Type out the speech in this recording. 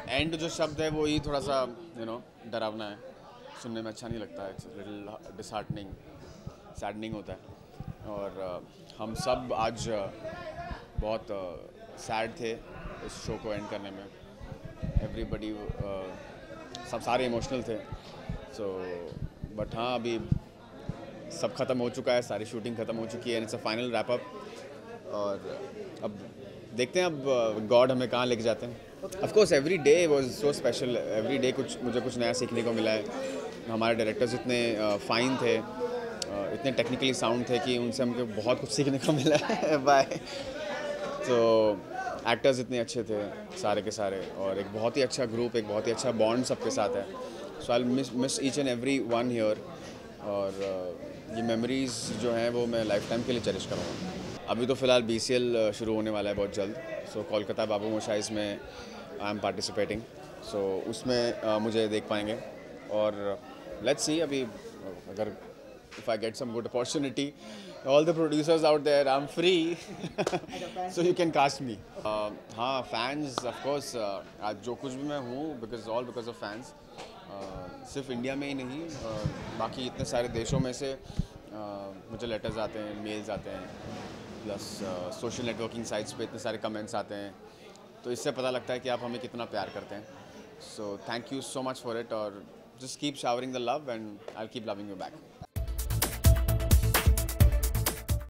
And जो शब्द है वो ही थोड़ा सा डरावना है, सुनने में अच्छा नहीं लगता है, इट्स लिटिल डिसहार्टनिंग, सैडनिंग होता है। और हम सब आज बहुत सैड थे इस शो को एंड करने में। एवरीबडी सब सारे इमोशनल थे। सो बट हाँ, अभी सब ख़त्म हो चुका है, सारी शूटिंग ख़त्म हो चुकी है, it's a final wrap up. और अब देखते हैं अब गॉड हमें कहाँ लेके जाते हैं। Of course every day was so special, every day मुझे कुछ नया सीखने को मिला है। हमारे डायरेक्टर्स इतने फाइन थे, इतने टेक्निकली साउंड थे कि उनसे हमको बहुत कुछ सीखने को मिला है। बाय। तो एक्टर्स इतने अच्छे थे सारे के सारे, और एक बहुत ही अच्छा ग्रुप, एक बहुत ही अच्छा बॉन्ड सबके साथ है। So I miss each and every one here. और ये मेमोरीज़ जो हैं वो मैं लाइफ टाइम के लिए चेरिश करूँगा। अभी तो फ़िलहाल BCL शुरू होने वाला है बहुत जल्द। सो कोलकाता बाबू मोशाइज़ में आई एम पार्टिसिपेटिंग। सो उसमें मुझे देख पाएंगे। और लेट्स सी, अभी अगर if I get some good opportunity, all the producers out there, I'm free so you can cast me. हाँ, फैंस ऑफ कोर्स, आज जो कुछ भी मैं हूँ बिकॉज ऑफ फैंस। सिर्फ इंडिया में ही नहीं, बाकी इतने सारे देशों में से मुझे लेटर्स आते हैं, मेल्स आते हैं, प्लस सोशल नेटवर्किंग साइट्स पे इतने सारे कमेंट्स आते हैं। तो इससे पता लगता है कि आप हमें कितना प्यार करते हैं। So thank you so much for it, और just keep showering the love and I will keep loving you back.